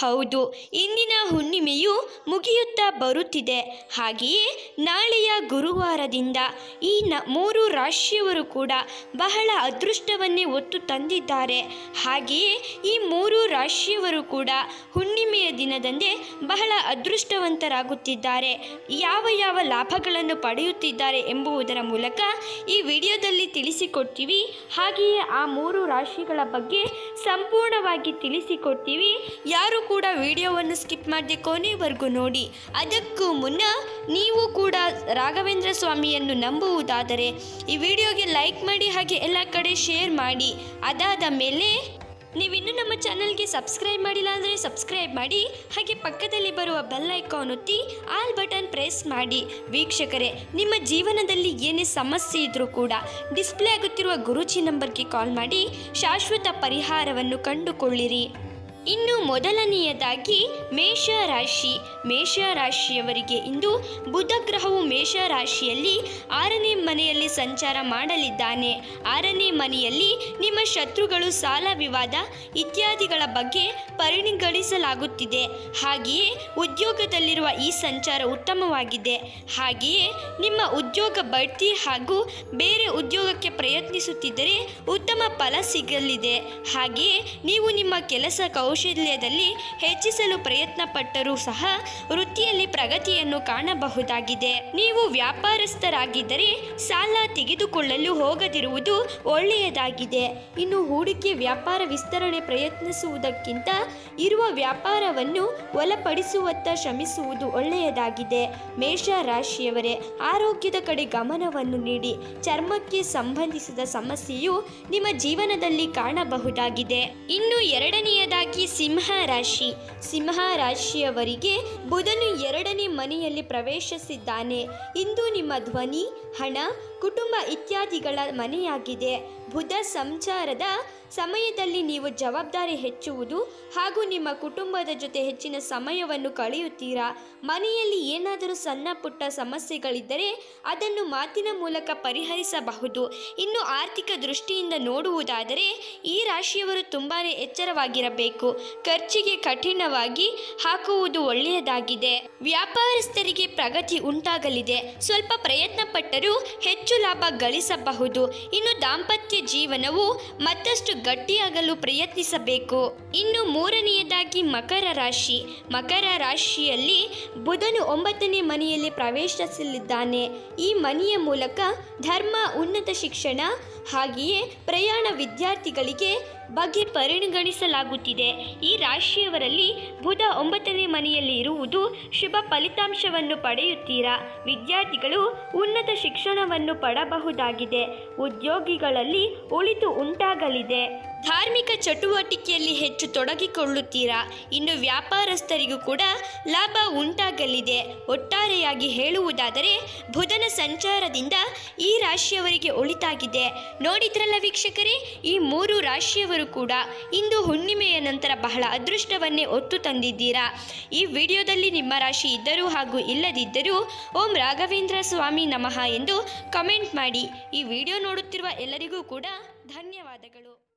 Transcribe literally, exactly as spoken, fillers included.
ಹೌದು, ಇಂದಿನ ಹುಣ್ಣಿಮೆಯು ಮುಗಿಯುತ್ತಾ ಬರುತ್ತಿದೆ. ಹಾಗೆಯೇ ನಾಳೆಯ ಗುರುವಾರದಿಂದ ಈ ನ ಮೂರು ರಾಶಿಯವರು ಕೂಡ ಬಹಳ ಅದೃಷ್ಟವನ್ನೇ ಹೊತ್ತು ತಂದಿದ್ದಾರೆ. ಹಾಗೆಯೇ ಈ ಮೂರು ರಾಶಿಯವರು ಕೂಡ ಹುಣ್ಣಿಮೆಯ ದಿನದಂದೇ ಬಹಳ ಅದೃಷ್ಟವಂತರಾಗುತ್ತಿದ್ದಾರೆ. ಯಾವ ಯಾವ ಲಾಭಗಳನ್ನು ಪಡೆಯುತ್ತಿದ್ದಾರೆ ಎಂಬುದರ ಮೂಲಕ ಈ ವಿಡಿಯೋದಲ್ಲಿ ತಿಳಿಸಿಕೊಡ್ತೀವಿ. ಹಾಗೆಯೇ ಆ ಮೂರು ರಾಶಿಗಳ ಬಗ್ಗೆ ಸಂಪೂರ್ಣವಾಗಿ ತಿಳಿಸಿಕೊಡ್ತೀವಿ. ಯಾರು ಕೂಡ ವಿಡಿಯೋವನ್ನು ಸ್ಕಿಪ್ ಮಾಡದೆ ಕೊನೆವರೆಗೂ ನೋಡಿ. ಅದಕ್ಕೂ ಮುನ್ನ ನೀವು ಕೂಡ ರಾಘವೇಂದ್ರ ಸ್ವಾಮಿಯನ್ನು ನಂಬುವುದಾದರೆ ಈ ವಿಡಿಯೋಗೆ ಲೈಕ್ ಮಾಡಿ, ಹಾಗೆ ಎಲ್ಲ ಕಡೆ ಶೇರ್ ಮಾಡಿ. ಅದಾದ ಮೇಲೆ ನೀವಿನ್ನೂ ನಮ್ಮ ಚಾನಲ್ಗೆ ಸಬ್ಸ್ಕ್ರೈಬ್ ಮಾಡಿಲ್ಲ ಅಂದರೆ ಸಬ್ಸ್ಕ್ರೈಬ್ ಮಾಡಿ, ಹಾಗೆ ಪಕ್ಕದಲ್ಲಿ ಬರುವ ಬೆಲ್ ಐಕಾನ್ ಒತ್ತಿ ಆಲ್ ಬಟನ್ ಪ್ರೆಸ್ ಮಾಡಿ. ವೀಕ್ಷಕರೇ, ನಿಮ್ಮ ಜೀವನದಲ್ಲಿ ಏನೇ ಸಮಸ್ಯೆ ಇದ್ದರೂ ಕೂಡ ಡಿಸ್ಪ್ಲೇ ಆಗುತ್ತಿರುವ ಗುರೂಜಿ ನಂಬರ್ಗೆ ಕಾಲ್ ಮಾಡಿ ಶಾಶ್ವತ ಪರಿಹಾರವನ್ನು ಕಂಡುಕೊಳ್ಳಿರಿ. ಇನ್ನು ಮೊದಲನೆಯದಾಗಿ ಮೇಷರಾಶಿ. ಮೇಷರಾಶಿಯವರಿಗೆ ಇಂದು ಬುಧ ಗ್ರಹವು ಮೇಷರಾಶಿಯಲ್ಲಿ ಆರನೇ ಮನೆಯಲ್ಲಿ ಸಂಚಾರ ಮಾಡಲಿದ್ದಾನೆ. ಆರನೇ ಮನೆಯಲ್ಲಿ ನಿಮ್ಮ ಶತ್ರುಗಳು, ಸಾಲ, ವಿವಾದ ಇತ್ಯಾದಿಗಳ ಬಗ್ಗೆ ಪರಿಗಣಿಸಲಾಗುತ್ತಿದೆ. ಹಾಗೆಯೇ ಉದ್ಯೋಗದಲ್ಲಿರುವ ಈ ಸಂಚಾರ ಉತ್ತಮವಾಗಿದೆ. ಹಾಗೆಯೇ ನಿಮ್ಮ ಉದ್ಯೋಗ ಬಡ್ತಿ ಹಾಗೂ ಬೇರೆ ಉದ್ಯೋಗಕ್ಕೆ ಪ್ರಯತ್ನಿಸುತ್ತಿದ್ದರೆ ಉತ್ತಮ ಫಲ ಸಿಗಲಿದೆ. ಹಾಗೆಯೇ ನೀವು ನಿಮ್ಮ ಕೆಲಸ ಕೌಶಲ್ಯದಲ್ಲಿ ಹೆಚ್ಚಿಸಲು ಪ್ರಯತ್ನ ಪಟ್ಟರೂ ಸಹ ವೃತ್ತಿಯಲ್ಲಿ ಪ್ರಗತಿಯನ್ನು ಕಾಣಬಹುದಾಗಿದೆ. ನೀವು ವ್ಯಾಪಾರಸ್ಥರಾಗಿದ್ದರೆ ಸಾಲ ತೆಗೆದುಕೊಳ್ಳಲು ಹೋಗದಿರುವುದು ಒಳ್ಳೆಯದಾಗಿದೆ. ಇನ್ನು ಹೂಡಿಕೆ ವ್ಯಾಪಾರ ವಿಸ್ತರಣೆ ಪ್ರಯತ್ನಿಸುವುದಕ್ಕಿಂತ ಇರುವ ವ್ಯಾಪಾರವನ್ನು ಒಳಪಡಿಸುವತ್ತ ಶ್ರಮಿಸುವುದು ಒಳ್ಳೆಯದಾಗಿದೆ. ಮೇಷ ರಾಶಿಯವರೇ, ಆರೋಗ್ಯದ ಕಡೆ ಗಮನವನ್ನು ನೀಡಿ. ಚರ್ಮಕ್ಕೆ ಸಂಬಂಧಿಸಿದ ಸಮಸ್ಯೆಯು ನಿಮ್ಮ ಜೀವನದಲ್ಲಿ ಕಾಣಬಹುದಾಗಿದೆ. ಇನ್ನು ಎರಡನೆಯದಾಗಿ ಸಿಂಹ ರಾಶಿ. ಸಿಂಹ ರಾಶಿಯವರಿಗೆ ಬುಧನು ಎರಡನೇ ಮನೆಯಲ್ಲಿ ಪ್ರವೇಶಿಸಿದ್ದಾನೆ. ಇಂದು ನಿಮ್ಮ ಧ್ವನಿ, ಹಣ, ಕುಟುಂಬ ಇತ್ಯಾದಿಗಳ ಮನೆಯಾಗಿದೆ. ಬುಧ ಸಂಚಾರದ ಸಮಯದಲ್ಲಿ ನೀವು ಜವಾಬ್ದಾರಿ ಹೆಚ್ಚುವುದು ಹಾಗೂ ನಿಮ್ಮ ಕುಟುಂಬದ ಜೊತೆ ಹೆಚ್ಚಿನ ಸಮಯವನ್ನು ಕಳೆಯುತ್ತೀರಾ. ಮನೆಯಲ್ಲಿ ಏನಾದರೂ ಸಣ್ಣ ಪುಟ್ಟ ಸಮಸ್ಯೆಗಳಿದ್ದರೆ ಅದನ್ನು ಮಾತಿನ ಮೂಲಕ ಪರಿಹರಿಸಬಹುದು. ಇನ್ನು ಆರ್ಥಿಕ ದೃಷ್ಟಿಯಿಂದ ನೋಡುವುದಾದರೆ ಈ ರಾಶಿಯವರು ತುಂಬಾ ಎಚ್ಚರವಾಗಿರಬೇಕು. ಖರ್ಚಿಗೆ ಕಠಿಣವಾಗಿ ಹಾಕುವುದು ಒಳ್ಳೆಯದಾಗಿದೆ. ವ್ಯಾಪಾರಸ್ಥರಿಗೆ ಪ್ರಗತಿ ಉಂಟಾಗಲಿದೆ. ಸ್ವಲ್ಪ ಪ್ರಯತ್ನ ಪಟ್ಟರೂ ಹೆಚ್ಚು ಲಾಭ ಗಳಿಸಬಹುದು. ಇನ್ನು ದಾಂಪತ್ಯ ಜೀವನವು ಮತ್ತಷ್ಟು ಗಟ್ಟಿಯಾಗಲು ಪ್ರಯತ್ನಿಸಬೇಕು. ಇನ್ನು ಮೂರನೆಯದಾಗಿ ಮಕರ ರಾಶಿ. ಮಕರ ರಾಶಿಯಲ್ಲಿ ಬುಧನು ಒಂಬತ್ತನೇ ಮನೆಯಲ್ಲಿ ಪ್ರವೇಶಿಸಲಿದ್ದಾನೆ. ಈ ಮನೆಯ ಮೂಲಕ ಧರ್ಮ, ಉನ್ನತ ಶಿಕ್ಷಣ ಹಾಗೆಯೇ ಪ್ರಯಾಣ ವಿದ್ಯಾರ್ಥಿಗಳಿಗೆ ಬಗ್ಗೆ ಪರಿಗಣಿಸಲಾಗುತ್ತಿದೆ. ಈ ರಾಶಿಯವರಲ್ಲಿ ಬುಧ ಒಂಬತ್ತನೇ ಮನೆಯಲ್ಲಿ ಇರುವುದು ಶುಭ ಫಲಿತಾಂಶವನ್ನು ಪಡೆಯುತ್ತೀರಾ. ವಿದ್ಯಾರ್ಥಿಗಳು ಉನ್ನತ ಶಿಕ್ಷಣವನ್ನು ಪಡೆಯಬಹುದಾಗಿದೆ. ಉದ್ಯೋಗಿಗಳಲ್ಲಿ ಒಳಿತು ಉಂಟಾಗಲಿದೆ. ಧಾರ್ಮಿಕ ಚಟುವಟಿಕೆಯಲ್ಲಿ ಹೆಚ್ಚು ತೊಡಗಿಕೊಳ್ಳುತ್ತೀರಾ. ಇನ್ನು ವ್ಯಾಪಾರಸ್ಥರಿಗೂ ಕೂಡ ಲಾಭ ಉಂಟಾಗಲಿದೆ. ಒಟ್ಟಾರೆಯಾಗಿ ಹೇಳುವುದಾದರೆ ಬುಧನ ಸಂಚಾರದಿಂದ ಈ ರಾಶಿಯವರಿಗೆ ಒಳಿತಾಗಿದೆ. ನೋಡಿದ್ರಲ್ಲ ವೀಕ್ಷಕರೇ, ಈ ಮೂರು ರಾಶಿಯವರು ಕೂಡ ಇಂದು ಹುಣ್ಣಿಮೆಯ ನಂತರ ಬಹಳ ಅದೃಷ್ಟವನ್ನೇ ಹೊತ್ತು ತಂದಿದ್ದೀರಾ. ಈ ವಿಡಿಯೋದಲ್ಲಿ ನಿಮ್ಮ ರಾಶಿ ಇದ್ದರೂ ಹಾಗೂ ಇಲ್ಲದಿದ್ದರೂ ಓಂ ರಾಘವೇಂದ್ರ ಸ್ವಾಮಿ ನಮಃ ಎಂದು ಕಮೆಂಟ್ ಮಾಡಿ. ಈ ವಿಡಿಯೋ ನೋಡುತ್ತಿರುವ ಎಲ್ಲರಿಗೂ ಕೂಡ ಧನ್ಯವಾದಗಳು.